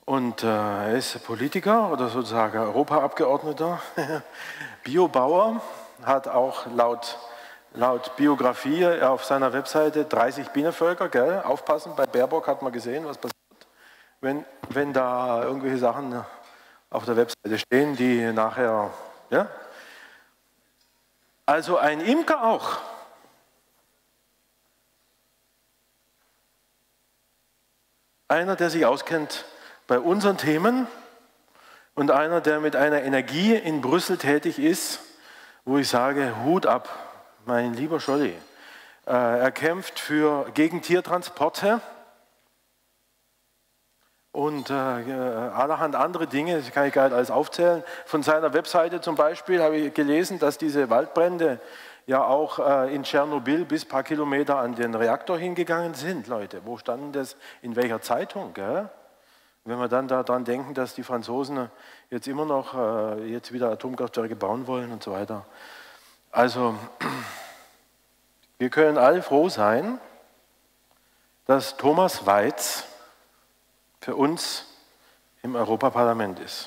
Und er ist Politiker oder sozusagen Europaabgeordneter, Biobauer, hat auch laut Biografie auf seiner Webseite 30 Bienenvölker, gell? Aufpassen, bei Baerbock hat man gesehen, was passiert, wenn da irgendwelche Sachen auf der Webseite stehen, die nachher, ja? Also ein Imker auch. Einer, der sich auskennt bei unseren Themen und einer, der mit einer Energie in Brüssel tätig ist, wo ich sage, Hut ab, mein lieber Scholli. Er kämpft gegen Tiertransporte und allerhand andere Dinge, das kann ich gar nicht alles aufzählen. Von seiner Webseite zum Beispiel habe ich gelesen, dass diese Waldbrände ja auch in Tschernobyl bis ein paar Kilometer an den Reaktor hingegangen sind, Leute. Wo standen das, in welcher Zeitung? Gell? Wenn wir dann daran denken, dass die Franzosen jetzt immer noch jetzt wieder Atomkraftwerke bauen wollen und so weiter. Also, wir können alle froh sein, dass Thomas Weitz für uns im Europaparlament ist.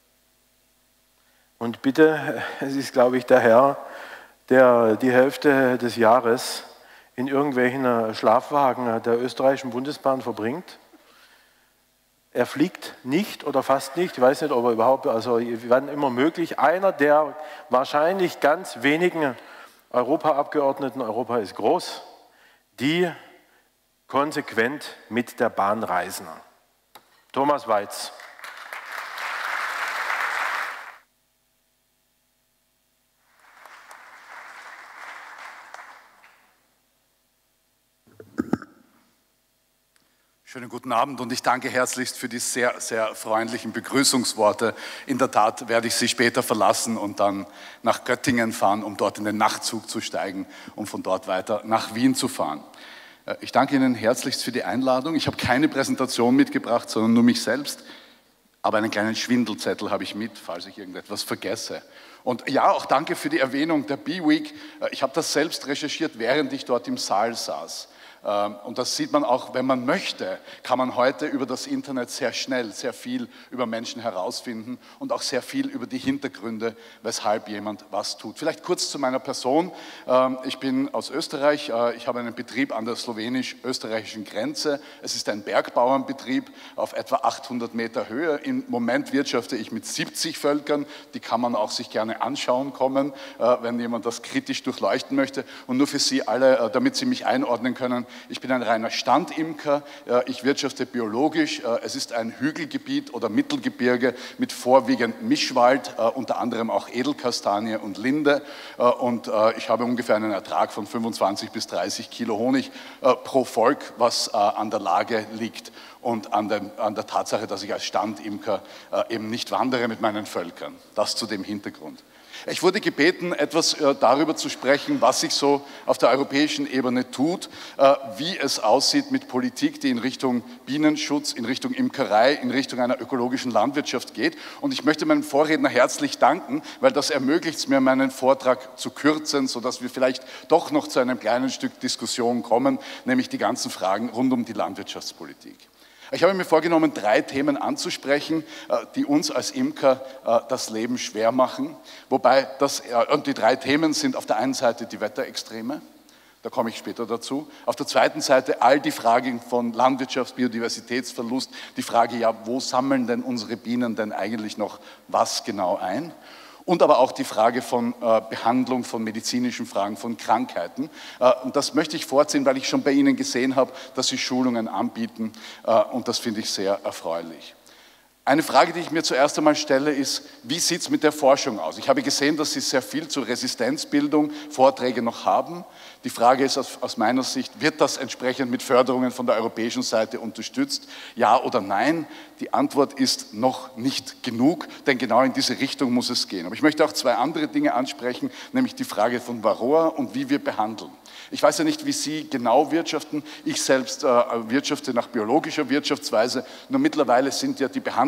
Und bitte, es ist, glaube ich, der Herr, der die Hälfte des Jahres in irgendwelchen Schlafwagen der österreichischen Bundesbahn verbringt. Er fliegt nicht oder fast nicht, ich weiß nicht, ob er überhaupt, also wann immer möglich, einer der wahrscheinlich ganz wenigen Europaabgeordneten, Europa ist groß, die konsequent mit der Bahn reisen. Thomas Weitz. Schönen guten Abend und ich danke herzlichst für die sehr, sehr freundlichen Begrüßungsworte. In der Tat werde ich Sie später verlassen und dann nach Göttingen fahren, um dort in den Nachtzug zu steigen, um von dort weiter nach Wien zu fahren. Ich danke Ihnen herzlichst für die Einladung. Ich habe keine Präsentation mitgebracht, sondern nur mich selbst. Aber einen kleinen Schwindelzettel habe ich mit, falls ich irgendetwas vergesse. Und ja, auch danke für die Erwähnung der Bee-Week. Ich habe das selbst recherchiert, während ich dort im Saal saß. Und das sieht man auch, wenn man möchte, kann man heute über das Internet sehr schnell sehr viel über Menschen herausfinden und auch sehr viel über die Hintergründe, weshalb jemand was tut. Vielleicht kurz zu meiner Person. Ich bin aus Österreich. Ich habe einen Betrieb an der slowenisch-österreichischen Grenze. Es ist ein Bergbauernbetrieb auf etwa 800 Meter Höhe. Im Moment wirtschafte ich mit 70 Völkern. Die kann man auch sich gerne anschauen kommen, wenn jemand das kritisch durchleuchten möchte. Und nur für Sie alle, damit Sie mich einordnen können, ich bin ein reiner Standimker, ich wirtschafte biologisch, es ist ein Hügelgebiet oder Mittelgebirge mit vorwiegend Mischwald, unter anderem auch Edelkastanie und Linde und ich habe ungefähr einen Ertrag von 25 bis 30 Kilo Honig pro Volk, was an der Lage liegt und an der Tatsache, dass ich als Standimker eben nicht wandere mit meinen Völkern. Das zu dem Hintergrund. Ich wurde gebeten, etwas darüber zu sprechen, was sich so auf der europäischen Ebene tut, wie es aussieht mit Politik, die in Richtung Bienenschutz, in Richtung Imkerei, in Richtung einer ökologischen Landwirtschaft geht. Und ich möchte meinem Vorredner herzlich danken, weil das ermöglicht es mir, meinen Vortrag zu kürzen, sodass wir vielleicht doch noch zu einem kleinen Stück Diskussion kommen, nämlich die ganzen Fragen rund um die Landwirtschaftspolitik. Ich habe mir vorgenommen, 3 Themen anzusprechen, die uns als Imker das Leben schwer machen. Wobei und die 3 Themen sind auf der einen Seite die Wetterextreme, da komme ich später dazu. Auf der zweiten Seite all die Fragen von Landwirtschaft, Biodiversitätsverlust, die Frage, ja, wo sammeln denn unsere Bienen denn eigentlich noch was genau ein? Und aber auch die Frage von Behandlung von medizinischen Fragen, von Krankheiten. Und das möchte ich vorziehen, weil ich schon bei Ihnen gesehen habe, dass Sie Schulungen anbieten und das finde ich sehr erfreulich. Eine Frage, die ich mir zuerst einmal stelle, ist, wie sieht es mit der Forschung aus? Ich habe gesehen, dass Sie sehr viel zur Resistenzbildung Vorträge noch haben. Die Frage ist aus meiner Sicht, wird das entsprechend mit Förderungen von der europäischen Seite unterstützt? Ja oder nein? Die Antwort ist noch nicht genug, denn genau in diese Richtung muss es gehen. Aber ich möchte auch 2 andere Dinge ansprechen, nämlich die Frage von Varroa und wie wir behandeln. Ich weiß ja nicht, wie Sie genau wirtschaften. Ich selbst wirtschafte nach biologischer Wirtschaftsweise. Nur mittlerweile sind ja die Behandlungen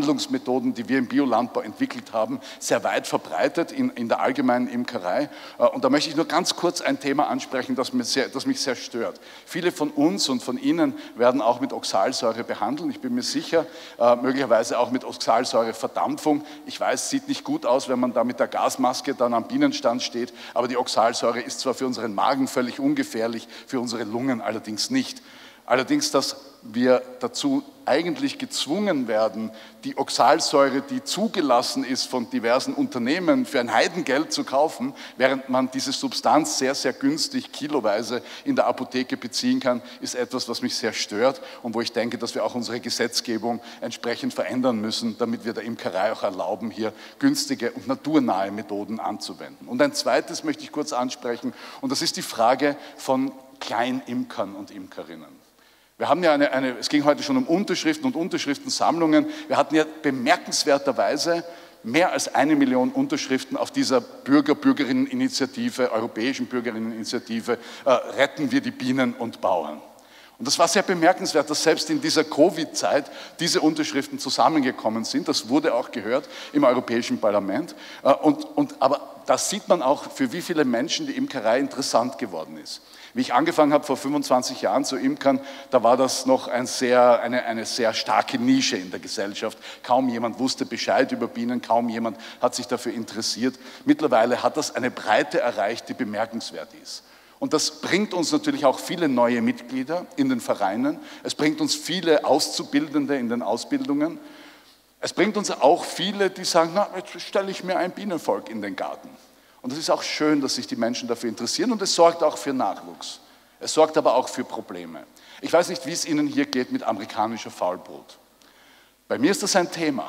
Behandlungsmethoden, die wir im Biolandbau entwickelt haben, sehr weit verbreitet in der allgemeinen Imkerei. Und da möchte ich nur ganz kurz ein Thema ansprechen, das mich sehr stört. Viele von uns und von Ihnen werden auch mit Oxalsäure behandeln. Ich bin mir sicher, möglicherweise auch mit Oxalsäureverdampfung. Ich weiß, es sieht nicht gut aus, wenn man da mit der Gasmaske dann am Bienenstand steht, aber die Oxalsäure ist zwar für unseren Magen völlig ungefährlich, für unsere Lungen allerdings nicht. Allerdings, dass wir dazu eigentlich gezwungen werden, die Oxalsäure, die zugelassen ist von diversen Unternehmen, für ein Heidengeld zu kaufen, während man diese Substanz sehr, sehr günstig kiloweise in der Apotheke beziehen kann, ist etwas, was mich sehr stört und wo ich denke, dass wir auch unsere Gesetzgebung entsprechend verändern müssen, damit wir der Imkerei auch erlauben, hier günstige und naturnahe Methoden anzuwenden. Und ein zweites möchte ich kurz ansprechen, und das ist die Frage von Kleinimkern und Imkerinnen. Wir haben ja es ging heute schon um Unterschriften und Unterschriftensammlungen. Wir hatten ja bemerkenswerterweise mehr als 1 Million Unterschriften auf dieser Bürgerinneninitiative, europäischen Bürgerinneninitiative, retten wir die Bienen und Bauern. Und das war sehr bemerkenswert, dass selbst in dieser Covid-Zeit diese Unterschriften zusammengekommen sind. Das wurde auch gehört im Europäischen Parlament. Aber da sieht man auch, für wie viele Menschen die Imkerei interessant geworden ist. Wie ich angefangen habe vor 25 Jahren zu imkern, da war das noch eine sehr starke Nische in der Gesellschaft. Kaum jemand wusste Bescheid über Bienen, kaum jemand hat sich dafür interessiert. Mittlerweile hat das eine Breite erreicht, die bemerkenswert ist. Und das bringt uns natürlich auch viele neue Mitglieder in den Vereinen. Es bringt uns viele Auszubildende in den Ausbildungen. Es bringt uns auch viele, die sagen, na, jetzt stelle ich mir ein Bienenvolk in den Garten. Und es ist auch schön, dass sich die Menschen dafür interessieren und es sorgt auch für Nachwuchs. Es sorgt aber auch für Probleme. Ich weiß nicht, wie es Ihnen hier geht mit amerikanischer Faulbrut. Bei mir ist das ein Thema.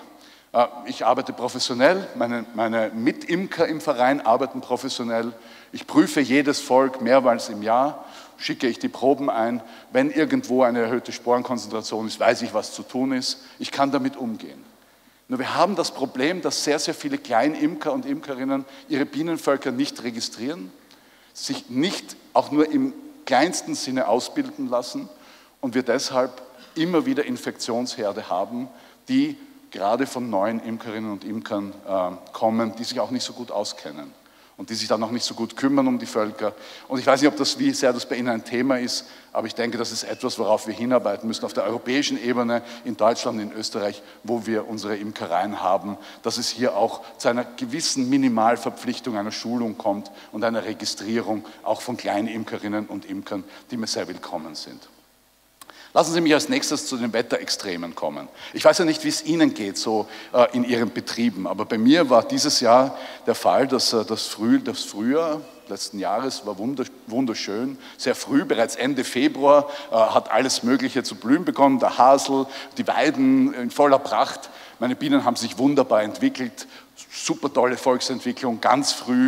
Ich arbeite professionell, meine Mitimker im Verein arbeiten professionell. Ich prüfe jedes Volk mehrmals im Jahr, schicke ich die Proben ein. Wenn irgendwo eine erhöhte Sporenkonzentration ist, weiß ich, was zu tun ist. Ich kann damit umgehen. Nur wir haben das Problem, dass sehr, sehr viele Kleinimker und Imkerinnen ihre Bienenvölker nicht registrieren, sich nicht auch nur im kleinsten Sinne ausbilden lassen und wir deshalb immer wieder Infektionsherde haben, die gerade von neuen Imkerinnen und Imkern kommen, die sich auch nicht so gut auskennen und die sich dann auch nicht so gut kümmern um die Völker. Und ich weiß nicht, wie sehr das bei Ihnen ein Thema ist, aber ich denke, das ist etwas, worauf wir hinarbeiten müssen auf der europäischen Ebene, in Deutschland, in Österreich, wo wir unsere Imkereien haben, dass es hier auch zu einer gewissen Minimalverpflichtung einer Schulung kommt und einer Registrierung auch von kleinen Imkerinnen und Imkern, die mir sehr willkommen sind. Lassen Sie mich als nächstes zu den Wetterextremen kommen. Ich weiß ja nicht, wie es Ihnen geht, so in Ihren Betrieben, aber bei mir war dieses Jahr der Fall, dass das Frühjahr letzten Jahres war wunderschön, sehr früh, bereits Ende Februar, hat alles Mögliche zu blühen bekommen, der Hasel, die Weiden in voller Pracht. Meine Bienen haben sich wunderbar entwickelt, super tolle Volksentwicklung, ganz früh,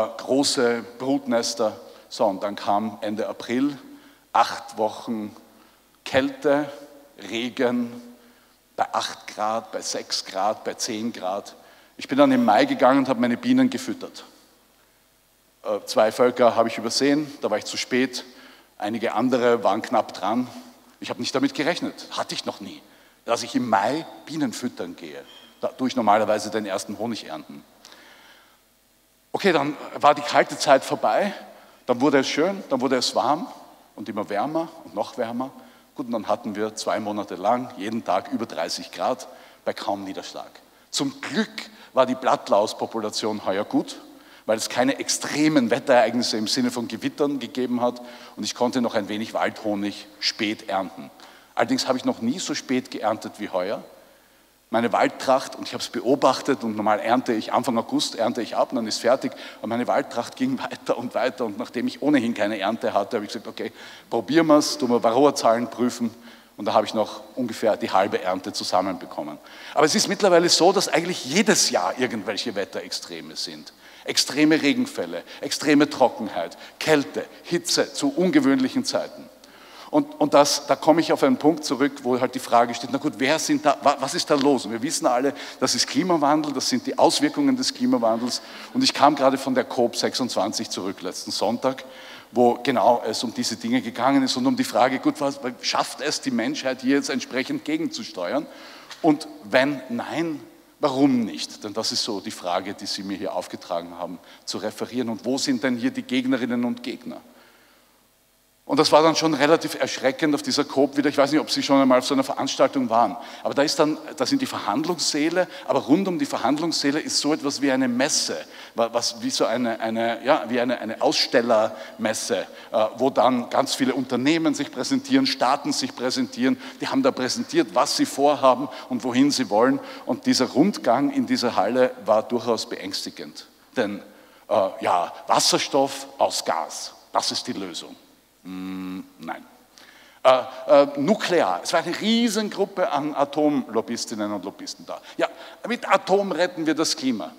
große Brutnester. So, und dann kam Ende April, 8 Wochen Kälte, Regen, bei 8 Grad, bei 6 Grad, bei 10 Grad. Ich bin dann im Mai gegangen und habe meine Bienen gefüttert. 2 Völker habe ich übersehen, da war ich zu spät. Einige andere waren knapp dran. Ich habe nicht damit gerechnet, hatte ich noch nie, dass ich im Mai Bienen füttern gehe. Da tue ich normalerweise den ersten Honig ernten. Okay, dann war die kalte Zeit vorbei, dann wurde es schön, dann wurde es warm und immer wärmer und noch wärmer. Gut, und dann hatten wir 2 Monate lang jeden Tag über 30 Grad bei kaum Niederschlag. Zum Glück war die Blattlauspopulation heuer gut, weil es keine extremen Wetterereignisse im Sinne von Gewittern gegeben hat und ich konnte noch ein wenig Waldhonig spät ernten. Allerdings habe ich noch nie so spät geerntet wie heuer. Meine Waldtracht, und ich habe es beobachtet und normal Anfang August ernte ich ab und dann ist fertig, aber meine Waldtracht ging weiter und weiter und nachdem ich ohnehin keine Ernte hatte, habe ich gesagt, okay, probieren wir es, tun wir Varroa-Zahlen prüfen und da habe ich noch ungefähr die halbe Ernte zusammenbekommen. Aber es ist mittlerweile so, dass eigentlich jedes Jahr irgendwelche Wetterextreme sind. Extreme Regenfälle, extreme Trockenheit, Kälte, Hitze zu ungewöhnlichen Zeiten. Und da komme ich auf einen Punkt zurück, wo halt die Frage steht, na gut, was ist da los? Und wir wissen alle, das ist Klimawandel, das sind die Auswirkungen des Klimawandels. Und ich kam gerade von der COP26 zurück, letzten Sonntag, wo genau es um diese Dinge gegangen ist und um die Frage, gut, was schafft es die Menschheit hier jetzt entsprechend gegenzusteuern? Und wenn nein, warum nicht? Denn das ist so die Frage, die Sie mir hier aufgetragen haben, zu referieren. Und wo sind denn hier die Gegnerinnen und Gegner? Und das war dann schon relativ erschreckend auf dieser COP wieder. Ich weiß nicht, ob Sie schon einmal auf so einer Veranstaltung waren. Aber da sind die Verhandlungssäle, aber rund um die Verhandlungssäle ist so etwas wie eine Messe, wie so eine Ausstellermesse, wo dann ganz viele Unternehmen sich präsentieren, Staaten sich präsentieren. Die haben da präsentiert, was sie vorhaben und wohin sie wollen. Und dieser Rundgang in dieser Halle war durchaus beängstigend. Denn Wasserstoff aus Gas, das ist die Lösung. Nein. Nuklear. Es war eine Riesengruppe an Atomlobbyistinnen und Lobbyisten da. Ja, mit Atom retten wir das Klima.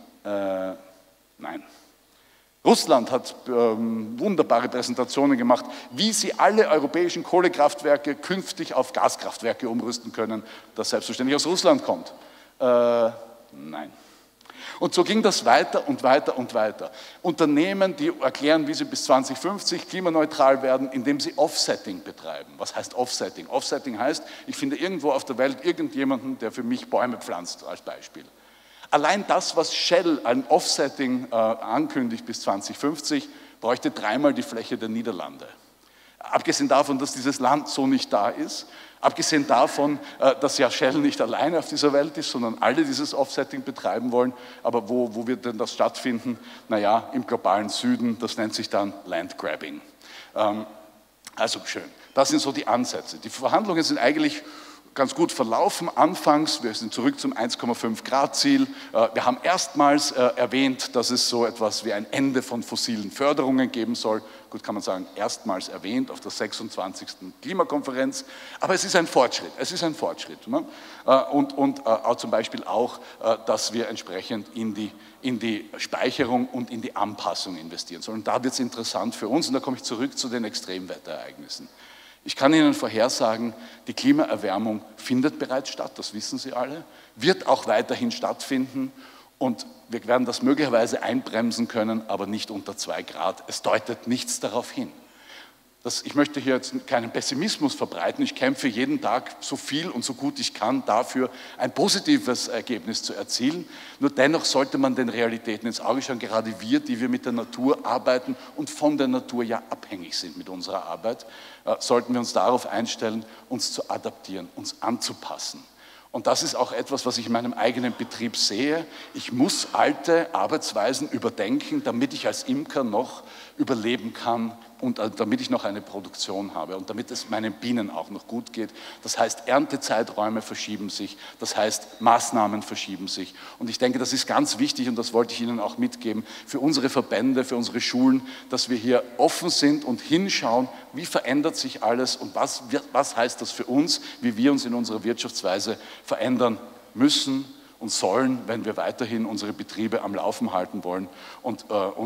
Nein. Russland hat wunderbare Präsentationen gemacht, wie sie alle europäischen Kohlekraftwerke künftig auf Gaskraftwerke umrüsten können, das selbstverständlich aus Russland kommt. Nein. Und so ging das weiter und weiter und weiter. Unternehmen, die erklären, wie sie bis 2050 klimaneutral werden, indem sie Offsetting betreiben. Was heißt Offsetting? Offsetting heißt, ich finde irgendwo auf der Welt irgendjemanden, der für mich Bäume pflanzt, als Beispiel. Allein das, was Shell an Offsetting ankündigt bis 2050, bräuchte 3-mal die Fläche der Niederlande. Abgesehen davon, dass dieses Land so nicht da ist, abgesehen davon, dass ja Shell nicht alleine auf dieser Welt ist, sondern alle dieses Offsetting betreiben wollen. Aber wo wird denn das stattfinden? Naja, im globalen Süden, das nennt sich dann Landgrabbing. Also schön, das sind so die Ansätze. Die Verhandlungen sind eigentlich ganz gut verlaufen anfangs. Wir sind zurück zum 1,5 Grad Ziel. Wir haben erstmals erwähnt, dass es so etwas wie ein Ende von fossilen Förderungen geben soll. Gut, kann man sagen, erstmals erwähnt auf der 26. Klimakonferenz. Aber es ist ein Fortschritt. Es ist ein Fortschritt. Ne? Und auch zum Beispiel auch, dass wir entsprechend in die Speicherung und in die Anpassung investieren sollen. Und da wird es interessant für uns. Und da komme ich zurück zu den Extremwetterereignissen. Ich kann Ihnen vorhersagen, die Klimaerwärmung findet bereits statt, das wissen Sie alle, wird auch weiterhin stattfinden und wir werden das möglicherweise einbremsen können, aber nicht unter 2 Grad. Es deutet nichts darauf hin. Ich möchte hier jetzt keinen Pessimismus verbreiten, ich kämpfe jeden Tag so viel und so gut ich kann dafür, ein positives Ergebnis zu erzielen. Nur dennoch sollte man den Realitäten ins Auge schauen, gerade wir, die wir mit der Natur arbeiten und von der Natur ja abhängig sind mit unserer Arbeit, sollten wir uns darauf einstellen, uns zu adaptieren, uns anzupassen. Und das ist auch etwas, was ich in meinem eigenen Betrieb sehe. Ich muss alte Arbeitsweisen überdenken, damit ich als Imker noch überleben kann und damit ich noch eine Produktion habe und damit es meinen Bienen auch noch gut geht. Das heißt, Erntezeiträume verschieben sich, das heißt, Maßnahmen verschieben sich. Und ich denke, das ist ganz wichtig und das wollte ich Ihnen auch mitgeben für unsere Verbände, für unsere Schulen, dass wir hier offen sind und hinschauen, wie verändert sich alles und was heißt das für uns, wie wir uns in unserer Wirtschaftsweise verändern müssen und sollen, wenn wir weiterhin unsere Betriebe am Laufen halten wollen und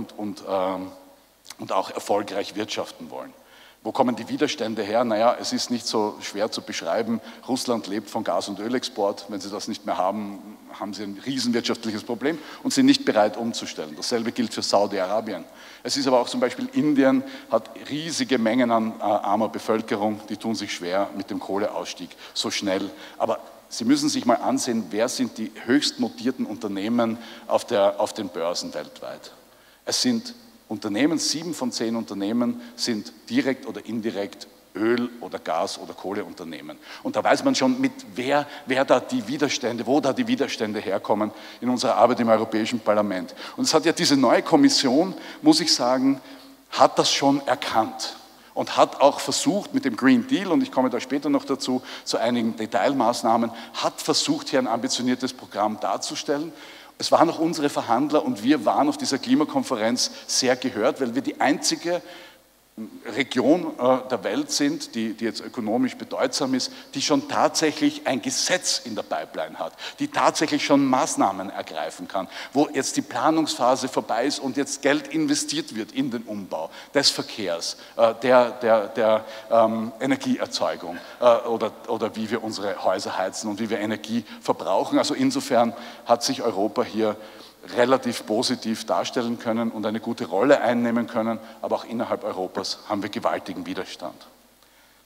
auch erfolgreich wirtschaften wollen. Wo kommen die Widerstände her? Naja, es ist nicht so schwer zu beschreiben. Russland lebt von Gas- und Ölexport. Wenn sie das nicht mehr haben, haben sie ein riesenwirtschaftliches Problem und sind nicht bereit umzustellen. Dasselbe gilt für Saudi-Arabien. Es ist aber auch zum Beispiel Indien, hat riesige Mengen an armer Bevölkerung, die tun sich schwer mit dem Kohleausstieg so schnell. Aber Sie müssen sich mal ansehen, wer sind die höchst notierten Unternehmen auf den Börsen weltweit. Es sind Unternehmen, 7 von 10 Unternehmen sind direkt oder indirekt Öl- oder Gas- oder Kohleunternehmen. Und da weiß man schon, wo da die Widerstände herkommen in unserer Arbeit im Europäischen Parlament. Und es hat ja diese neue Kommission, muss ich sagen, hat das schon erkannt und hat auch versucht mit dem Green Deal, und ich komme da später noch dazu, zu einigen Detailmaßnahmen, hat versucht, hier ein ambitioniertes Programm darzustellen. Es waren auch unsere Verhandler und wir waren auf dieser Klimakonferenz sehr gehört, weil wir die einzige Region der Welt sind, die jetzt ökonomisch bedeutsam ist, die schon tatsächlich ein Gesetz in der Pipeline hat, die tatsächlich schon Maßnahmen ergreifen kann, wo jetzt die Planungsphase vorbei ist und jetzt Geld investiert wird in den Umbau des Verkehrs, der Energieerzeugung oder wie wir unsere Häuser heizen und wie wir Energie verbrauchen. Also insofern hat sich Europa hier relativ positiv darstellen können und eine gute Rolle einnehmen können, aber auch innerhalb Europas haben wir gewaltigen Widerstand.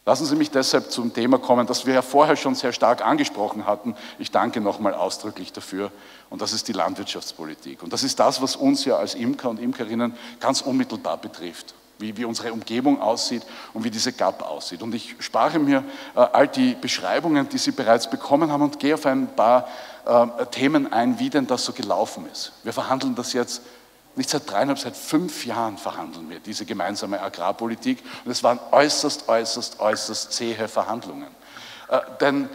Lassen Sie mich deshalb zum Thema kommen, das wir ja vorher schon sehr stark angesprochen hatten. Ich danke nochmal ausdrücklich dafür. Und das ist die Landwirtschaftspolitik. Und das ist das, was uns ja als Imker und Imkerinnen ganz unmittelbar betrifft. Wie unsere Umgebung aussieht und wie diese GAP aussieht. Und ich spare mir all die Beschreibungen, die Sie bereits bekommen haben und gehe auf ein paar Themen ein, wie denn das so gelaufen ist. Wir verhandeln das jetzt nicht seit 3,5, seit 5 Jahren verhandeln wir diese gemeinsame Agrarpolitik. Und es waren äußerst zähe Verhandlungen. Denn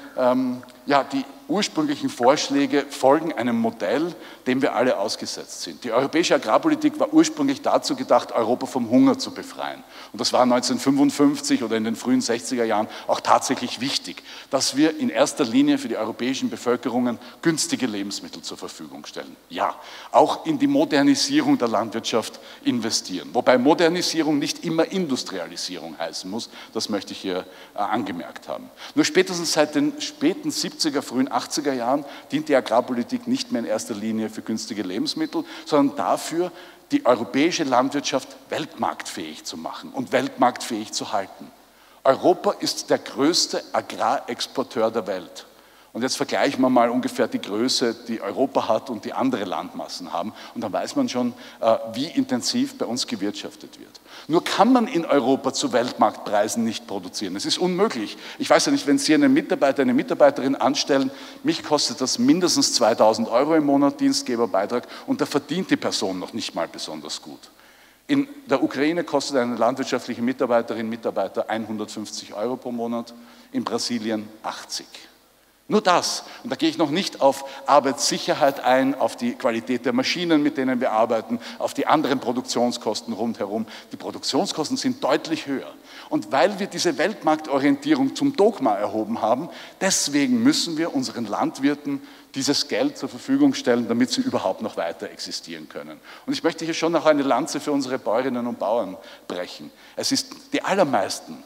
die ursprünglichen Vorschläge folgen einem Modell, dem wir alle ausgesetzt sind. Die europäische Agrarpolitik war ursprünglich dazu gedacht, Europa vom Hunger zu befreien. Und das war 1955 oder in den frühen 60er Jahren auch tatsächlich wichtig, dass wir in erster Linie für die europäischen Bevölkerungen günstige Lebensmittel zur Verfügung stellen. Ja, auch in die Modernisierung der Landwirtschaft investieren. Wobei Modernisierung nicht immer Industrialisierung heißen muss, das möchte ich hier angemerkt haben. Nur spätestens seit den späten 70er, frühen 80er Jahren dient die Agrarpolitik nicht mehr in erster Linie für günstige Lebensmittel, sondern dafür, die europäische Landwirtschaft weltmarktfähig zu machen und weltmarktfähig zu halten. Europa ist der größte Agrarexporteur der Welt. Und jetzt vergleichen wir mal ungefähr die Größe, die Europa hat und die andere Landmassen haben. Und dann weiß man schon, wie intensiv bei uns gewirtschaftet wird. Nur kann man in Europa zu Weltmarktpreisen nicht produzieren. Es ist unmöglich. Ich weiß ja nicht, wenn Sie einen Mitarbeiter, eine Mitarbeiterin anstellen, mich kostet das mindestens 2.000 € im Monat Dienstgeberbeitrag und da verdient die Person noch nicht mal besonders gut. In der Ukraine kostet eine landwirtschaftliche Mitarbeiterin, Mitarbeiter 150 € pro Monat, in Brasilien 80. Nur das. Und da gehe ich noch nicht auf Arbeitssicherheit ein, auf die Qualität der Maschinen, mit denen wir arbeiten, auf die anderen Produktionskosten rundherum. Die Produktionskosten sind deutlich höher. Und weil wir diese Weltmarktorientierung zum Dogma erhoben haben, deswegen müssen wir unseren Landwirten dieses Geld zur Verfügung stellen, damit sie überhaupt noch weiter existieren können. Und ich möchte hier schon noch eine Lanze für unsere Bäuerinnen und Bauern brechen. Es ist, die allermeisten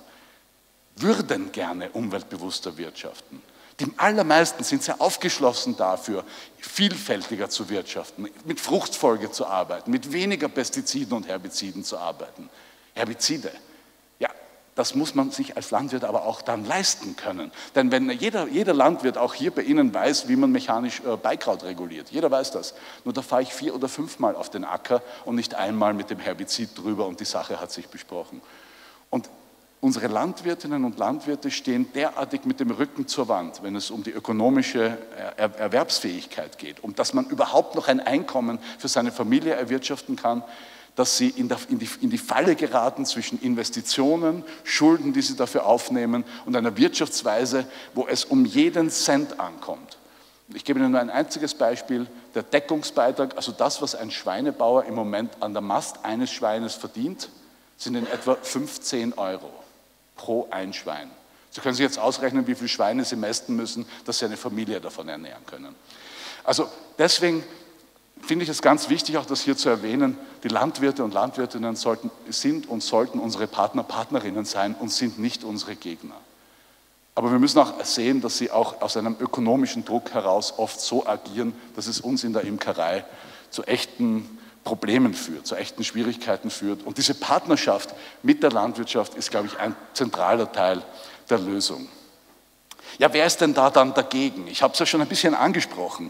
würden gerne umweltbewusster wirtschaften. Die allermeisten sind sehr aufgeschlossen dafür, vielfältiger zu wirtschaften, mit Fruchtfolge zu arbeiten, mit weniger Pestiziden und Herbiziden zu arbeiten. Herbizide, ja, das muss man sich als Landwirt aber auch dann leisten können. Denn wenn jeder Landwirt auch hier bei Ihnen weiß, wie man mechanisch Beikraut reguliert, jeder weiß das. Nur da fahre ich 4 oder 5 Mal auf den Acker und nicht einmal mit dem Herbizid drüber und die Sache hat sich besprochen. Und unsere Landwirtinnen und Landwirte stehen derartig mit dem Rücken zur Wand, wenn es um die ökonomische Erwerbsfähigkeit geht, um dass man überhaupt noch ein Einkommen für seine Familie erwirtschaften kann, dass sie in die Falle geraten zwischen Investitionen, Schulden, die sie dafür aufnehmen und einer Wirtschaftsweise, wo es um jeden Cent ankommt. Ich gebe Ihnen nur ein einziges Beispiel, der Deckungsbeitrag, also das, was ein Schweinebauer im Moment an der Mast eines Schweines verdient, sind in etwa 15 € pro ein Schwein. Sie können sich jetzt ausrechnen, wie viele Schweine Sie mästen müssen, dass Sie eine Familie davon ernähren können. Also deswegen finde ich es ganz wichtig, auch das hier zu erwähnen, die Landwirte und Landwirtinnen sind und sollten unsere Partner, Partnerinnen sein und sind nicht unsere Gegner. Aber wir müssen auch sehen, dass sie auch aus einem ökonomischen Druck heraus oft so agieren, dass es uns in der Imkerei zu echten Problemen führt, zu echten Schwierigkeiten führt. Und diese Partnerschaft mit der Landwirtschaft ist, glaube ich, ein zentraler Teil der Lösung. Ja, wer ist denn da dann dagegen? Ich habe es ja schon ein bisschen angesprochen.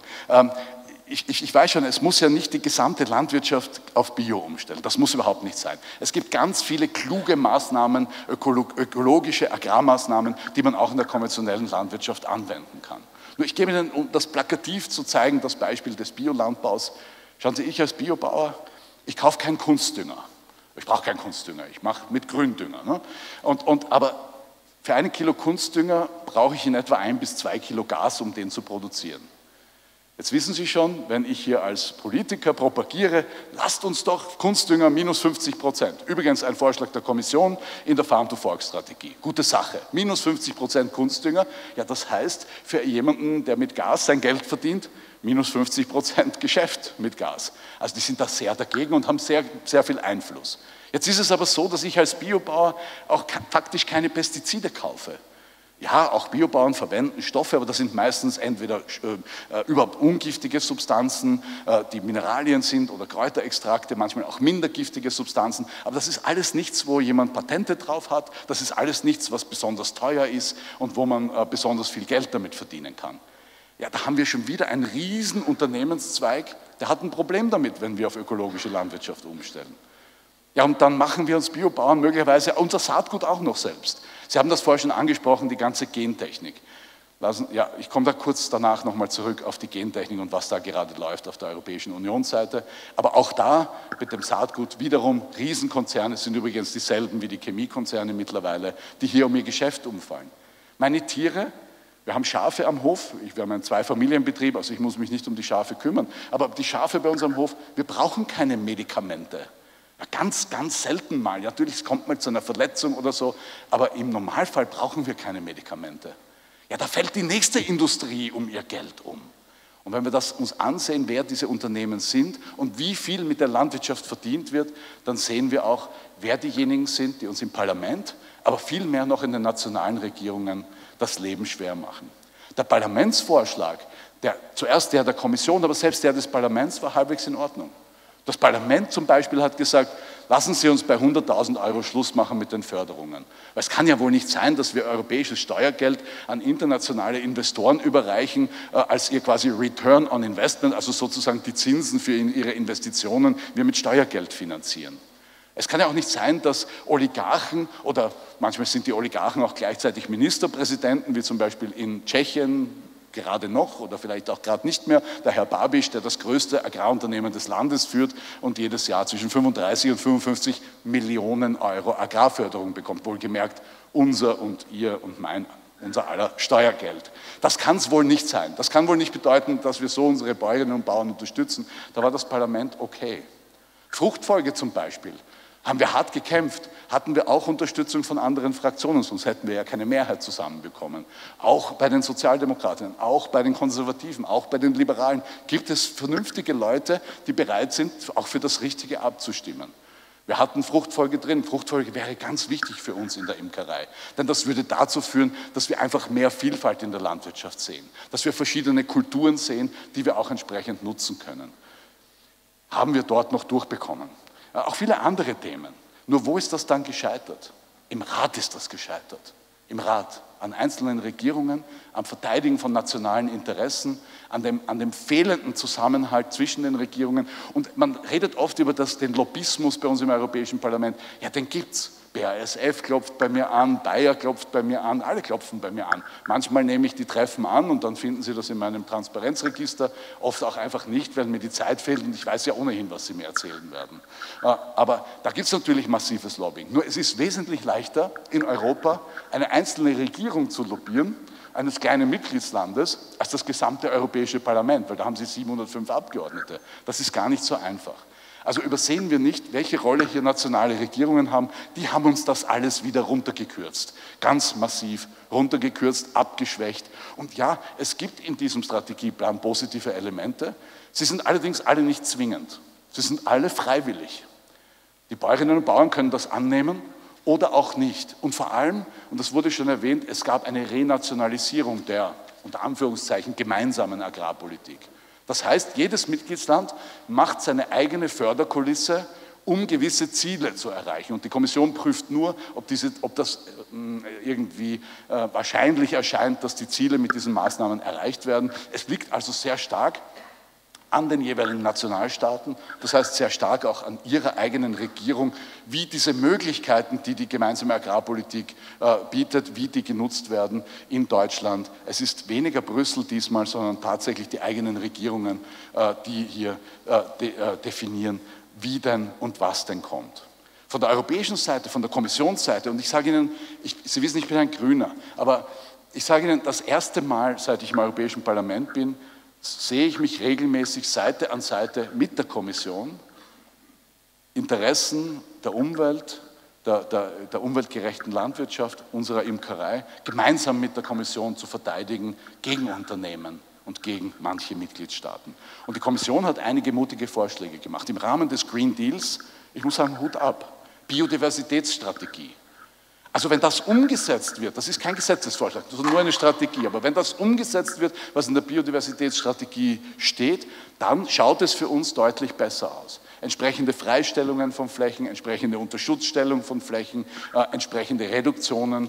Ich weiß schon, es muss ja nicht die gesamte Landwirtschaft auf Bio umstellen. Das muss überhaupt nicht sein. Es gibt ganz viele kluge Maßnahmen, ökologische Agrarmaßnahmen, die man auch in der konventionellen Landwirtschaft anwenden kann. Nur ich gebe Ihnen, um das plakativ zu zeigen, das Beispiel des Biolandbaus. Schauen Sie, ich als Biobauer, ich kaufe keinen Kunstdünger. Ich brauche keinen Kunstdünger, ich mache mit Gründünger. Ne? Aber für 1 Kilo Kunstdünger brauche ich in etwa 1 bis 2 Kilo Gas, um den zu produzieren. Jetzt wissen Sie schon, wenn ich hier als Politiker propagiere, lasst uns doch Kunstdünger minus 50%. Übrigens ein Vorschlag der Kommission in der Farm-to-Fork-Strategie. Gute Sache. Minus 50% Kunstdünger. Ja, das heißt, für jemanden, der mit Gas sein Geld verdient, minus 50% Geschäft mit Gas. Also die sind da sehr dagegen und haben sehr, sehr viel Einfluss. Jetzt ist es aber so, dass ich als Biobauer auch faktisch keine Pestizide kaufe. Ja, auch Biobauern verwenden Stoffe, aber das sind meistens entweder überhaupt ungiftige Substanzen, die Mineralien sind oder Kräuterextrakte, manchmal auch minder giftige Substanzen. Aber das ist alles nichts, wo jemand Patente drauf hat. Das ist alles nichts, was besonders teuer ist und wo man besonders viel Geld damit verdienen kann. Ja, da haben wir schon wieder einen riesen Unternehmenszweig, der hat ein Problem damit, wenn wir auf ökologische Landwirtschaft umstellen. Ja, und dann machen wir uns Biobauern möglicherweise unser Saatgut auch noch selbst. Sie haben das vorher schon angesprochen, die ganze Gentechnik. Ja, ich komme da kurz danach nochmal zurück auf die Gentechnik und was da gerade läuft auf der Europäischen Unionsseite. Aber auch da mit dem Saatgut wiederum Riesenkonzerne, sind übrigens dieselben wie die Chemiekonzerne mittlerweile, die hier um ihr Geschäft umfallen. Meine Tiere, wir haben Schafe am Hof, wir haben einen Zweifamilienbetrieb, also ich muss mich nicht um die Schafe kümmern, aber die Schafe bei uns am Hof, wir brauchen keine Medikamente. Ja, ganz, ganz selten mal. Ja, natürlich, es kommt mal zu einer Verletzung oder so, aber im Normalfall brauchen wir keine Medikamente. Ja, da fällt die nächste Industrie um ihr Geld um. Und wenn wir das uns ansehen, wer diese Unternehmen sind und wie viel mit der Landwirtschaft verdient wird, dann sehen wir auch, wer diejenigen sind, die uns im Parlament, aber viel mehr noch in den nationalen Regierungen das Leben schwer machen. Der Parlamentsvorschlag, zuerst der Kommission, aber selbst der des Parlaments war halbwegs in Ordnung. Das Parlament zum Beispiel hat gesagt, lassen Sie uns bei 100.000 € Schluss machen mit den Förderungen. Weil es kann ja wohl nicht sein, dass wir europäisches Steuergeld an internationale Investoren überreichen, als ihr quasi Return on Investment, also sozusagen die Zinsen für ihre Investitionen, wir mit Steuergeld finanzieren. Es kann ja auch nicht sein, dass Oligarchen, oder manchmal sind die Oligarchen auch gleichzeitig Ministerpräsidenten, wie zum Beispiel in Tschechien, gerade noch oder vielleicht auch gerade nicht mehr, der Herr Babiš, der das größte Agrarunternehmen des Landes führt und jedes Jahr zwischen 35 und 55 Millionen € Agrarförderung bekommt, wohlgemerkt unser und ihr und unser aller Steuergeld. Das kann es wohl nicht sein. Das kann wohl nicht bedeuten, dass wir so unsere Bäuerinnen und Bauern unterstützen. Da war das Parlament okay. Fruchtfolge zum Beispiel. Haben wir hart gekämpft, hatten wir auch Unterstützung von anderen Fraktionen, sonst hätten wir ja keine Mehrheit zusammenbekommen. Auch bei den Sozialdemokraten, auch bei den Konservativen, auch bei den Liberalen gibt es vernünftige Leute, die bereit sind, auch für das Richtige abzustimmen. Wir hatten Fruchtfolge drin. Fruchtfolge wäre ganz wichtig für uns in der Imkerei, denn das würde dazu führen, dass wir einfach mehr Vielfalt in der Landwirtschaft sehen, dass wir verschiedene Kulturen sehen, die wir auch entsprechend nutzen können. Haben wir dort noch durchbekommen. Auch viele andere Themen. Nur wo ist das dann gescheitert? Im Rat ist das gescheitert. Im Rat, an einzelnen Regierungen, am Verteidigen von nationalen Interessen, an dem fehlenden Zusammenhalt zwischen den Regierungen. Und man redet oft über den Lobbyismus bei uns im Europäischen Parlament. Ja, den gibt's. BASF klopft bei mir an, Bayer klopft bei mir an, alle klopfen bei mir an. Manchmal nehme ich die Treffen an und dann finden Sie das in meinem Transparenzregister, oft auch einfach nicht, weil mir die Zeit fehlt und ich weiß ja ohnehin, was Sie mir erzählen werden. Aber da gibt es natürlich massives Lobbying. Nur es ist wesentlich leichter, in Europa eine einzelne Regierung zu lobbyieren, eines kleinen Mitgliedslandes, als das gesamte Europäische Parlament, weil da haben Sie 705 Abgeordnete. Das ist gar nicht so einfach. Also übersehen wir nicht, welche Rolle hier nationale Regierungen haben. Die haben uns das alles wieder runtergekürzt. Ganz massiv runtergekürzt, abgeschwächt. Und ja, es gibt in diesem Strategieplan positive Elemente. Sie sind allerdings alle nicht zwingend. Sie sind alle freiwillig. Die Bäuerinnen und Bauern können das annehmen oder auch nicht. Und vor allem, und das wurde schon erwähnt, es gab eine Renationalisierung der, unter Anführungszeichen, gemeinsamen Agrarpolitik. Das heißt, jedes Mitgliedsland macht seine eigene Förderkulisse, um gewisse Ziele zu erreichen. Und die Kommission prüft nur, ob das irgendwie wahrscheinlich erscheint, dass die Ziele mit diesen Maßnahmen erreicht werden. Es liegt also sehr stark an den jeweiligen Nationalstaaten, das heißt sehr stark auch an ihrer eigenen Regierung, wie diese Möglichkeiten, die die gemeinsame Agrarpolitik bietet, wie die genutzt werden in Deutschland. Es ist weniger Brüssel diesmal, sondern tatsächlich die eigenen Regierungen, die hier definieren, wie denn und was denn kommt. Von der europäischen Seite, von der Kommissionsseite, und ich sage Ihnen, Sie wissen, ich bin ein Grüner, aber ich sage Ihnen, das erste Mal, seit ich im Europäischen Parlament bin, sehe ich mich regelmäßig Seite an Seite mit der Kommission, Interessen der Umwelt, der umweltgerechten Landwirtschaft, unserer Imkerei, gemeinsam mit der Kommission zu verteidigen gegen Unternehmen und gegen manche Mitgliedstaaten. Und die Kommission hat einige mutige Vorschläge gemacht. Im Rahmen des Green Deals, ich muss sagen, Hut ab, Biodiversitätsstrategie. Also wenn das umgesetzt wird, das ist kein Gesetzesvorschlag, das ist nur eine Strategie, aber wenn das umgesetzt wird, was in der Biodiversitätsstrategie steht, dann schaut es für uns deutlich besser aus. Entsprechende Freistellungen von Flächen, entsprechende Unterschutzstellung von Flächen, entsprechende Reduktionen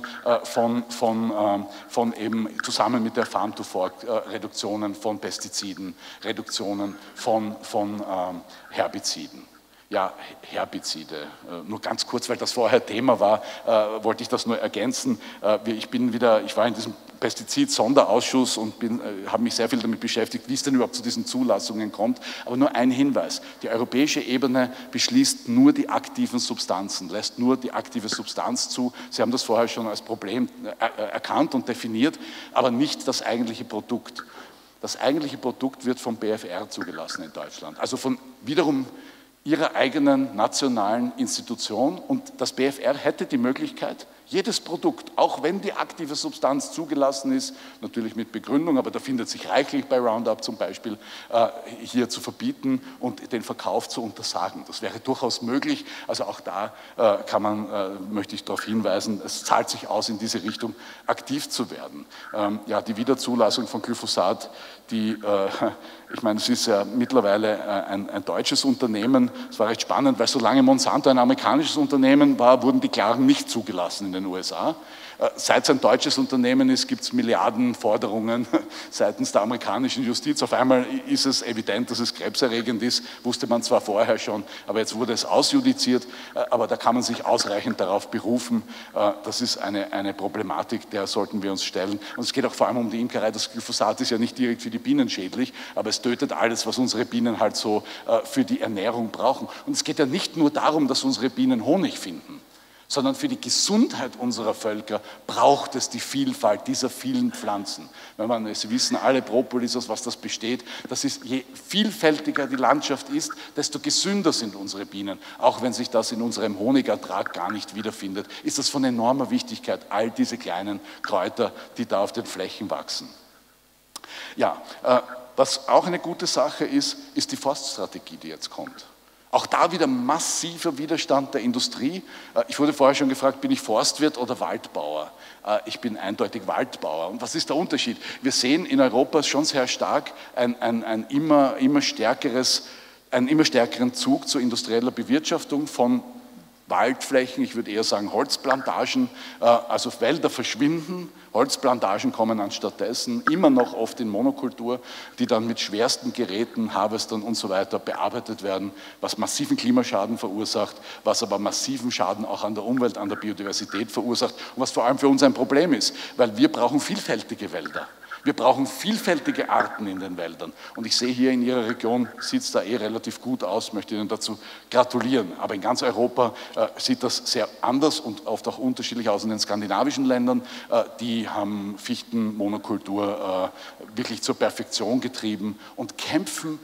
von eben zusammen mit der Farm-to-Fork Reduktionen von Pestiziden, Reduktionen von Herbiziden. Ja, Herbizide. Nur ganz kurz, weil das vorher Thema war, wollte ich das nur ergänzen. Ich war in diesem Pestizid-Sonderausschuss und habe mich sehr viel damit beschäftigt, wie es denn überhaupt zu diesen Zulassungen kommt. Aber nur ein Hinweis, die europäische Ebene beschließt nur die aktiven Substanzen, lässt nur die aktive Substanz zu. Sie haben das vorher schon als Problem erkannt und definiert, aber nicht das eigentliche Produkt. Das eigentliche Produkt wird vom BfR zugelassen in Deutschland, also von wiederum ihrer eigenen nationalen Institution, und das BfR hätte die Möglichkeit, jedes Produkt, auch wenn die aktive Substanz zugelassen ist, natürlich mit Begründung, aber da findet sich reichlich bei Roundup zum Beispiel, hier zu verbieten und den Verkauf zu untersagen. Das wäre durchaus möglich, also auch da möchte ich darauf hinweisen, es zahlt sich aus, in diese Richtung aktiv zu werden. Ja, die Wiederzulassung von Glyphosat, ich meine, es ist ja mittlerweile ein deutsches Unternehmen. Es war recht spannend, weil solange Monsanto ein amerikanisches Unternehmen war, wurden die Klagen nicht zugelassen in den USA. Seit es ein deutsches Unternehmen ist, gibt es Milliardenforderungen seitens der amerikanischen Justiz. Auf einmal ist es evident, dass es krebserregend ist, wusste man zwar vorher schon, aber jetzt wurde es ausjudiziert, aber da kann man sich ausreichend darauf berufen. Das ist eine Problematik, der sollten wir uns stellen. Und es geht auch vor allem um die Imkerei. Das Glyphosat ist ja nicht direkt für die Bienen schädlich, aber es tötet alles, was unsere Bienen halt so für die Ernährung brauchen. Und es geht ja nicht nur darum, dass unsere Bienen Honig finden, sondern für die Gesundheit unserer Völker braucht es die Vielfalt dieser vielen Pflanzen. Sie wissen alle, Propolis, aus was das besteht, das ist, je vielfältiger die Landschaft ist, desto gesünder sind unsere Bienen. Auch wenn sich das in unserem Honigertrag gar nicht wiederfindet, ist das von enormer Wichtigkeit, all diese kleinen Kräuter, die da auf den Flächen wachsen. Ja, was auch eine gute Sache ist, ist die Forststrategie, die jetzt kommt. Auch da wieder massiver Widerstand der Industrie. Ich wurde vorher schon gefragt, bin ich Forstwirt oder Waldbauer? Ich bin eindeutig Waldbauer. Und was ist der Unterschied? Wir sehen in Europa schon sehr stark einen immer stärkeren Zug zu industrieller Bewirtschaftung von Waldflächen, ich würde eher sagen Holzplantagen, also Wälder verschwinden, Holzplantagen kommen anstattdessen, immer noch oft in Monokultur, die dann mit schwersten Geräten, Harvestern und so weiter bearbeitet werden, was massiven Klimaschaden verursacht, was aber massiven Schaden auch an der Umwelt, an der Biodiversität verursacht und was vor allem für uns ein Problem ist, weil wir brauchen vielfältige Wälder. Wir brauchen vielfältige Arten in den Wäldern. Und ich sehe hier in Ihrer Region, sieht es da relativ gut aus, möchte Ihnen dazu gratulieren. Aber in ganz Europa sieht das sehr anders und oft auch unterschiedlich aus in den skandinavischen Ländern. Die haben Fichtenmonokultur wirklich zur Perfektion getrieben und kämpfen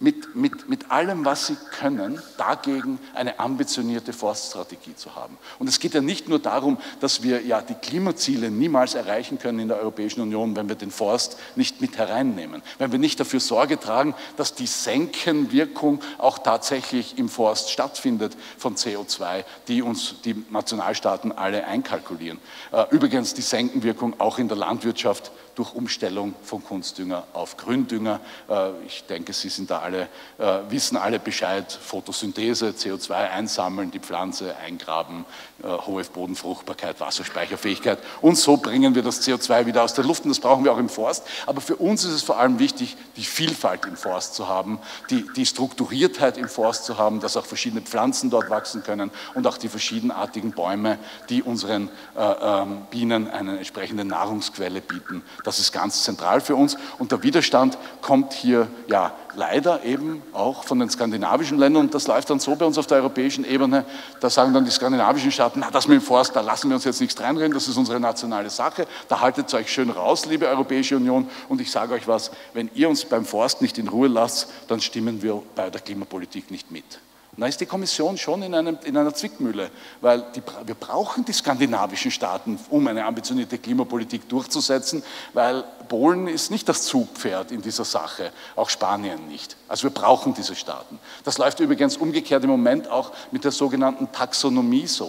mit allem, was sie können, dagegen eine ambitionierte Forststrategie zu haben. Und es geht ja nicht nur darum, dass wir ja die Klimaziele niemals erreichen können in der Europäischen Union, wenn wir den Forst nicht mit hereinnehmen, wenn wir nicht dafür Sorge tragen, dass die Senkenwirkung auch tatsächlich im Forst stattfindet von CO2, die uns die Nationalstaaten alle einkalkulieren. Übrigens die Senkenwirkung auch in der Landwirtschaft durch Umstellung von Kunstdünger auf Gründünger. Ich denke, Sie sind da wissen alle Bescheid, Photosynthese, CO2 einsammeln, die Pflanze eingraben, hohe Bodenfruchtbarkeit, Wasserspeicherfähigkeit und so bringen wir das CO2 wieder aus der Luft und das brauchen wir auch im Forst. Aber für uns ist es vor allem wichtig, die Vielfalt im Forst zu haben, die Strukturiertheit im Forst zu haben, dass auch verschiedene Pflanzen dort wachsen können und auch die verschiedenartigen Bäume, die unseren Bienen eine entsprechende Nahrungsquelle bieten. Das ist ganz zentral für uns und der Widerstand kommt hier ja leider eben auch von den skandinavischen Ländern und das läuft dann so bei uns auf der europäischen Ebene, da sagen dann die skandinavischen Staaten, na das mit dem Forst, da lassen wir uns jetzt nichts reinreden, das ist unsere nationale Sache, da haltet ihr euch schön raus, liebe Europäische Union und ich sage euch was, wenn ihr uns beim Forst nicht in Ruhe lasst, dann stimmen wir bei der Klimapolitik nicht mit. Und da ist die Kommission schon in einer Zwickmühle, weil wir brauchen die skandinavischen Staaten, um eine ambitionierte Klimapolitik durchzusetzen, weil Polen ist nicht das Zugpferd in dieser Sache, auch Spanien nicht. Also wir brauchen diese Staaten. Das läuft übrigens umgekehrt im Moment auch mit der sogenannten Taxonomie so.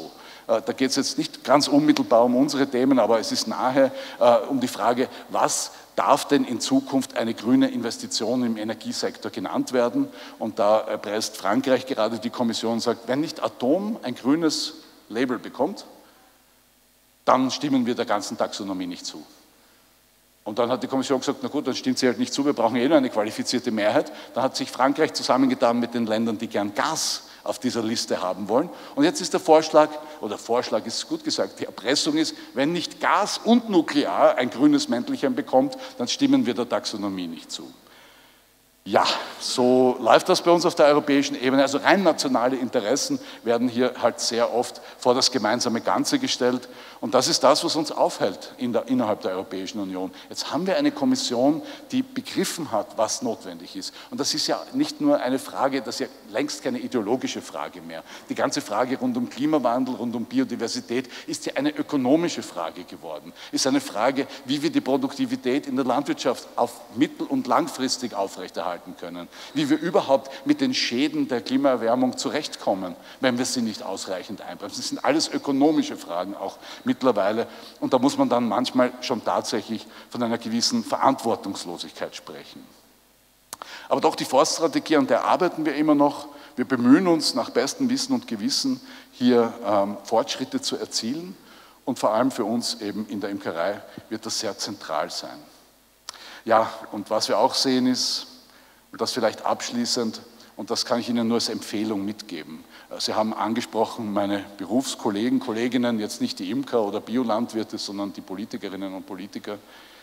Da geht es jetzt nicht ganz unmittelbar um unsere Themen, aber es ist nahe um die Frage, was darf denn in Zukunft eine grüne Investition im Energiesektor genannt werden? Und da erpresst Frankreich gerade die Kommission und sagt, wenn nicht Atom ein grünes Label bekommt, dann stimmen wir der ganzen Taxonomie nicht zu. Und dann hat die Kommission gesagt, na gut, dann stimmt sie halt nicht zu, wir brauchen eh nur eine qualifizierte Mehrheit. Dann hat sich Frankreich zusammengetan mit den Ländern, die gern Gas auf dieser Liste haben wollen. Und jetzt ist der Vorschlag, oder Vorschlag ist gut gesagt, die Erpressung ist, wenn nicht Gas und Nuklear ein grünes Mäntelchen bekommt, dann stimmen wir der Taxonomie nicht zu. Ja, so läuft das bei uns auf der europäischen Ebene. Also rein nationale Interessen werden hier halt sehr oft vor das gemeinsame Ganze gestellt. Und das ist das, was uns aufhält innerhalb der Europäischen Union. Jetzt haben wir eine Kommission, die begriffen hat, was notwendig ist. Und das ist ja nicht nur eine Frage, das ist ja längst keine ideologische Frage mehr. Die ganze Frage rund um Klimawandel, rund um Biodiversität ist ja eine ökonomische Frage geworden. Ist eine Frage, wie wir die Produktivität in der Landwirtschaft auf mittel- und langfristig aufrechterhalten können. Wie wir überhaupt mit den Schäden der Klimaerwärmung zurechtkommen, wenn wir sie nicht ausreichend einbremsen. Das sind alles ökonomische Fragen auch mittlerweile. Und da muss man dann manchmal schon tatsächlich von einer gewissen Verantwortungslosigkeit sprechen. Aber doch die Forststrategie, an der arbeiten wir immer noch. Wir bemühen uns nach bestem Wissen und Gewissen, hier Fortschritte zu erzielen. Und vor allem für uns eben in der Imkerei wird das sehr zentral sein. Ja, und was wir auch sehen ist, und das vielleicht abschließend, und das kann ich Ihnen nur als Empfehlung mitgeben. Sie haben angesprochen, meine Berufskollegen, Kolleginnen, jetzt nicht die Imker oder Biolandwirte, sondern die Politikerinnen und Politiker.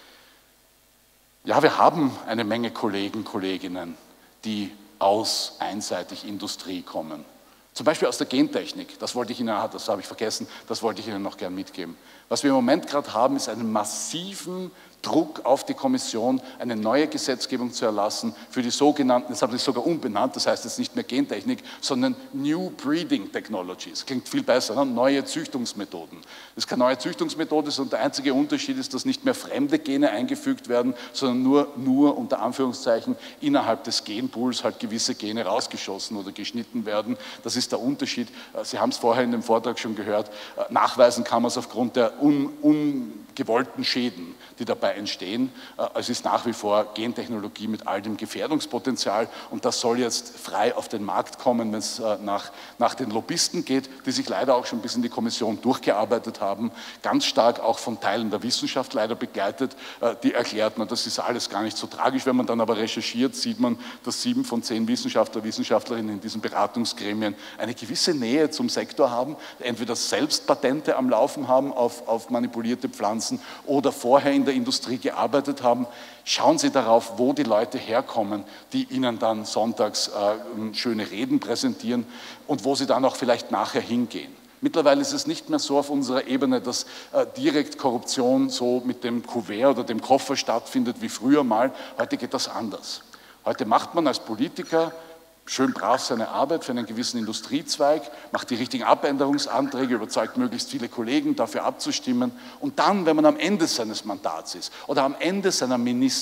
Ja, wir haben eine Menge Kollegen, Kolleginnen, die aus einseitig Industrie kommen. Zum Beispiel aus der Gentechnik, das wollte ich Ihnen, das habe ich vergessen, das wollte ich Ihnen noch gern mitgeben. Was wir im Moment gerade haben, ist einen massiven Druck auf die Kommission, eine neue Gesetzgebung zu erlassen für die sogenannten, das haben sie sogar umbenannt, das heißt jetzt nicht mehr Gentechnik, sondern New Breeding Technologies. Klingt viel besser, ne? Neue Züchtungsmethoden. Das ist keine neue Züchtungsmethode, sondern der einzige Unterschied ist, dass nicht mehr fremde Gene eingefügt werden, sondern nur unter Anführungszeichen innerhalb des Genpools halt gewisse Gene rausgeschossen oder geschnitten werden. Das ist der Unterschied. Sie haben es vorher in dem Vortrag schon gehört. Nachweisen kann man es aufgrund der ungewollten Schäden, die dabei entstehen. Es ist nach wie vor Gentechnologie mit all dem Gefährdungspotenzial und das soll jetzt frei auf den Markt kommen, wenn es nach den Lobbyisten geht, die sich leider auch schon bis in die Kommission durchgearbeitet haben, ganz stark auch von Teilen der Wissenschaft leider begleitet, die erklärt man, das ist alles gar nicht so tragisch. Wenn man dann aber recherchiert, sieht man, dass 7 von 10 Wissenschaftler, Wissenschaftlerinnen in diesen Beratungsgremien eine gewisse Nähe zum Sektor haben, entweder selbst Patente am Laufen haben auf manipulierte Pflanzen oder vorher in der Industrie gearbeitet haben. Schauen Sie darauf, wo die Leute herkommen, die Ihnen dann sonntags schöne Reden präsentieren und wo Sie dann auch vielleicht nachher hingehen. Mittlerweile ist es nicht mehr so auf unserer Ebene, dass direkt Korruption so mit dem Kuvert oder dem Koffer stattfindet wie früher mal. Heute geht das anders. Heute macht man als Politiker schön brav seine Arbeit für einen gewissen Industriezweig, macht die richtigen Abänderungsanträge, überzeugt möglichst viele Kollegen, dafür abzustimmen. Und dann, wenn man am Ende seines Mandats ist oder am Ende seiner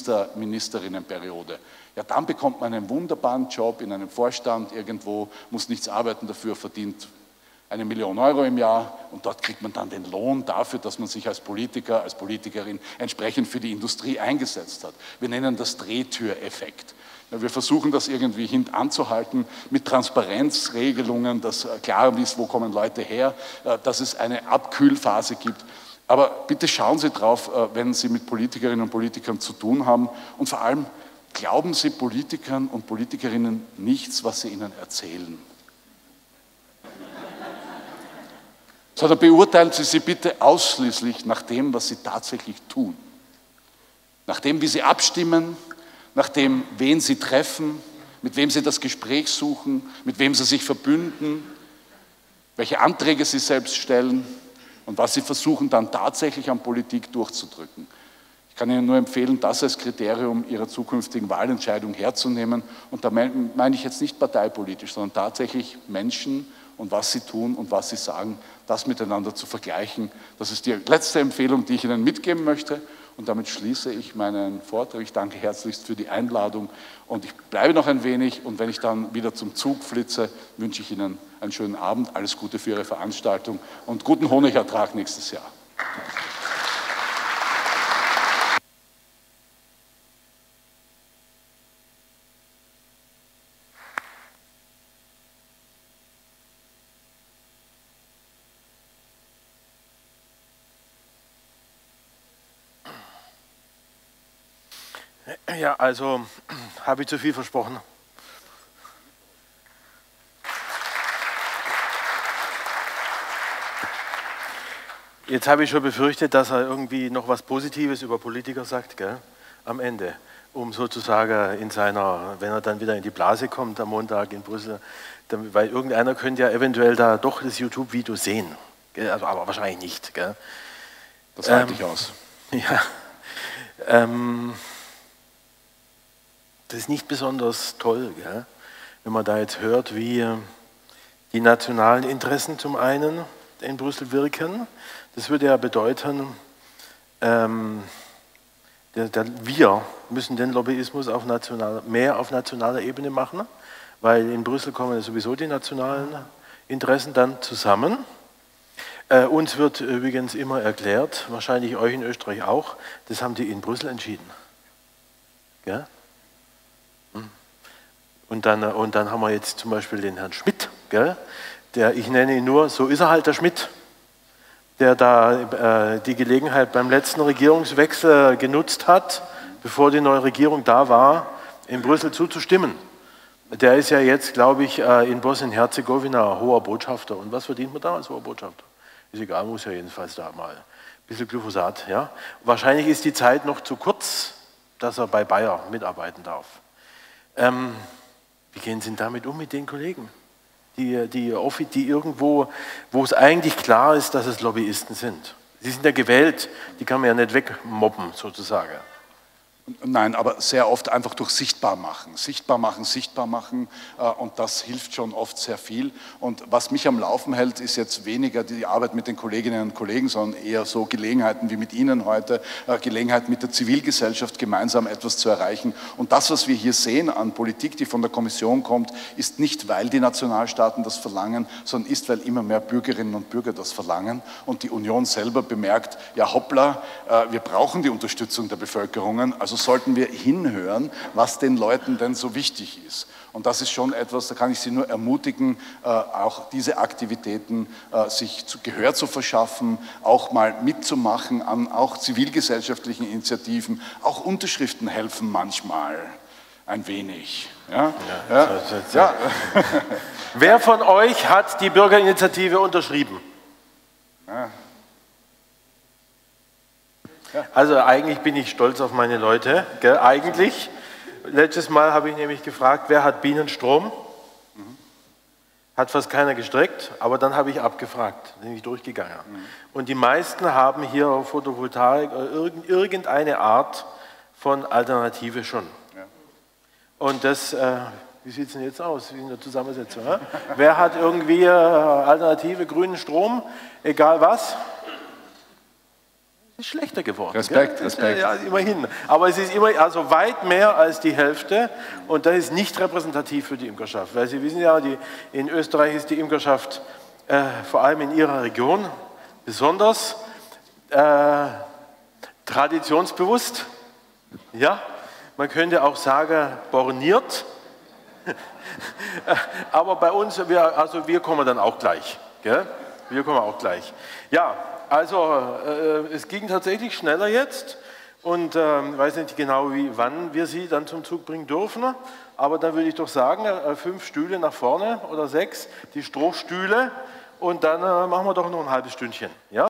Ministerinnenperiode, ja, dann bekommt man einen wunderbaren Job in einem Vorstand irgendwo, muss nichts arbeiten dafür, verdient 1 Million Euro im Jahr und dort kriegt man dann den Lohn dafür, dass man sich als Politiker, als Politikerin entsprechend für die Industrie eingesetzt hat. Wir nennen das Drehtüreffekt. Wir versuchen das irgendwie hintanzuhalten mit Transparenzregelungen, dass klar ist, wo kommen Leute her, dass es eine Abkühlphase gibt. Aber bitte schauen Sie drauf, wenn Sie mit Politikerinnen und Politikern zu tun haben und vor allem glauben Sie Politikern und Politikerinnen nichts, was sie ihnen erzählen. Sondern beurteilen Sie sie bitte ausschließlich nach dem, was sie tatsächlich tun. Nach dem, wie sie abstimmen, nach dem, wen sie treffen, mit wem sie das Gespräch suchen, mit wem sie sich verbünden, welche Anträge sie selbst stellen und was sie versuchen dann tatsächlich an Politik durchzudrücken. Ich kann Ihnen nur empfehlen, das als Kriterium Ihrer zukünftigen Wahlentscheidung herzunehmen. Und da meine ich jetzt nicht parteipolitisch, sondern tatsächlich Menschen und was sie tun und was sie sagen, das miteinander zu vergleichen. Das ist die letzte Empfehlung, die ich Ihnen mitgeben möchte. Und damit schließe ich meinen Vortrag. Ich danke herzlichst für die Einladung und ich bleibe noch ein wenig und wenn ich dann wieder zum Zug flitze, wünsche ich Ihnen einen schönen Abend, alles Gute für Ihre Veranstaltung und guten Honigertrag nächstes Jahr. Ja, also habe ich zu viel versprochen. Jetzt habe ich schon befürchtet, dass er irgendwie noch was Positives über Politiker sagt, gell? Am Ende, um sozusagen in seiner, wenn er dann wieder in die Blase kommt am Montag in Brüssel, dann, weil irgendeiner könnte ja eventuell da doch das YouTube-Video sehen, gell? Also, aber wahrscheinlich nicht. Gell? Das halte ich aus. Ja. Das ist nicht besonders toll, gell? Wenn man da jetzt hört, wie die nationalen Interessen zum einen in Brüssel wirken. Das würde ja bedeuten, wir müssen den Lobbyismus mehr auf nationaler Ebene machen, weil in Brüssel kommen sowieso die nationalen Interessen dann zusammen. Uns wird übrigens immer erklärt, wahrscheinlich euch in Österreich auch, das haben die in Brüssel entschieden. Gell? Und dann haben wir jetzt zum Beispiel den Herrn Schmidt, gell? Ich nenne ihn nur, so ist er halt der Schmidt, der da die Gelegenheit beim letzten Regierungswechsel genutzt hat, bevor die neue Regierung da war, in Brüssel zuzustimmen. Der ist ja jetzt, glaube ich, in Bosnien-Herzegowina hoher Botschafter. Und was verdient man da als hoher Botschafter? Ist egal, muss ja jedenfalls da mal. Ein bisschen Glyphosat, ja. Wahrscheinlich ist die Zeit noch zu kurz, dass er bei Bayer mitarbeiten darf. Wie gehen Sie denn damit um mit den Kollegen, die irgendwo, wo es eigentlich klar ist, dass es Lobbyisten sind? Sie sind ja gewählt, die kann man ja nicht wegmobben sozusagen. Nein, aber sehr oft einfach durch sichtbar machen. Sichtbar machen und das hilft schon oft sehr viel. Und was mich am Laufen hält, ist jetzt weniger die Arbeit mit den Kolleginnen und Kollegen, sondern eher so Gelegenheiten wie mit Ihnen heute, Gelegenheit mit der Zivilgesellschaft gemeinsam etwas zu erreichen. Und das, was wir hier sehen an Politik, die von der Kommission kommt, ist nicht, weil die Nationalstaaten das verlangen, sondern ist, weil immer mehr Bürgerinnen und Bürger das verlangen. Und die Union selber bemerkt, ja hoppla, wir brauchen die Unterstützung der Bevölkerungen, also sollten wir hinhören, was den Leuten denn so wichtig ist. Und das ist schon etwas, da kann ich Sie nur ermutigen, auch diese Aktivitäten sich Gehör zu verschaffen, auch mal mitzumachen an auch zivilgesellschaftlichen Initiativen. Auch Unterschriften helfen manchmal ein wenig. Ja? Ja. Wer von euch hat die Bürgerinitiative unterschrieben? Ja. Also eigentlich bin ich stolz auf meine Leute, gell? Eigentlich. Letztes Mal habe ich nämlich gefragt, wer hat Bienenstrom? Hat fast keiner gestreckt, aber dann habe ich abgefragt, bin ich durchgegangen. Und die meisten haben hier Photovoltaik oder irgendeine Art von Alternative schon. Ja. Und das, wie sieht es denn jetzt aus, wie in der Zusammensetzung? Wer hat irgendwie Alternative, grünen Strom, egal was? Ist schlechter geworden. Respekt. Ja, immerhin. Aber es ist immer, also weit mehr als die Hälfte und das ist nicht repräsentativ für die Imkerschaft. Weil Sie wissen ja, in Österreich ist die Imkerschaft vor allem in ihrer Region besonders traditionsbewusst. Ja, man könnte auch sagen, borniert. Aber bei uns, wir kommen dann auch gleich. Gell? Wir kommen auch gleich. Ja. Also, es ging tatsächlich schneller jetzt und ich weiß nicht genau, wann wir Sie dann zum Zug bringen dürfen, aber dann würde ich doch sagen, 5 Stühle nach vorne oder 6, die Strohstühle und dann machen wir doch noch ein halbes Stündchen. Ja?